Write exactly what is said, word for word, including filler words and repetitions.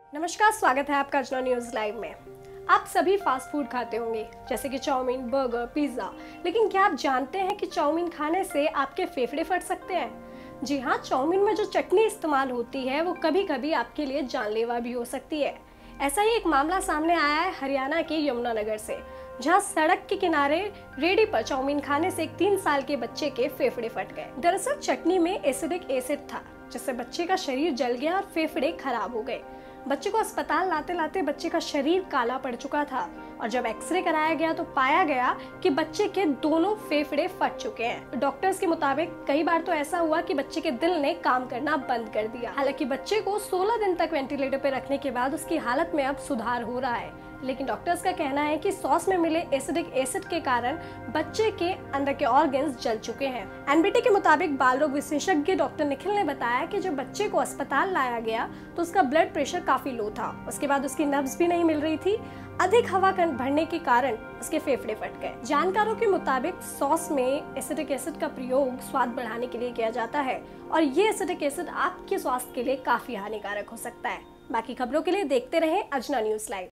नमस्कार, स्वागत है आपका अजना न्यूज़ लाइव में। आप सभी फास्ट फूड खाते होंगे जैसे कि चाउमीन, बर्गर, पिज़्ज़ा। लेकिन क्या आप जानते हैं कि चाउमीन खाने से आपके फेफड़े फट सकते हैं? जी हाँ, चाउमीन में जो चटनी इस्तेमाल होती है वो कभी कभी आपके लिए जानलेवा भी हो सकती है। ऐसा ही एक मामला सामने आया है हरियाणा के यमुना नगर से, जहां सड़क के किनारे रेडी पर चाउमीन खाने से एक तीन साल के बच्चे के फेफड़े फट गए। दरअसल चटनी में एसिडिक एसिड था, जिससे बच्चे का शरीर जल गया और फेफड़े खराब हो गए। बच्चे को अस्पताल लाते लाते बच्चे का शरीर काला पड़ चुका था और जब एक्सरे कराया गया तो पाया गया कि बच्चे के दोनों फेफड़े फट चुके हैं। डॉक्टर्स के मुताबिक कई बार तो ऐसा हुआ कि बच्चे के दिल ने काम करना बंद कर दिया। हालांकि बच्चे को सोलह दिन तक वेंटिलेटर पर रखने के बाद उसकी हालत में अब सुधार हो रहा है, लेकिन डॉक्टर्स का कहना है कि सॉस में मिले एसिडिक एसिड के कारण बच्चे के अंदर के ऑर्गन्स जल चुके हैं। एनबीटी के मुताबिक बाल रोग विशेषज्ञ डॉक्टर निखिल ने बताया कि जब बच्चे को अस्पताल लाया गया तो उसका ब्लड प्रेशर काफी लो था। उसके बाद उसकी नब्ज भी नहीं मिल रही थी। अधिक हवा भरने के कारण उसके फेफड़े फट गए। जानकारों के मुताबिक सॉस में एसिडिक एसिड का प्रयोग स्वाद बढ़ाने के लिए किया जाता है और ये एसिडिक एसिड आपके स्वास्थ्य के लिए काफी हानिकारक हो सकता है। बाकी खबरों के लिए देखते रहें अजना न्यूज़ लाइव।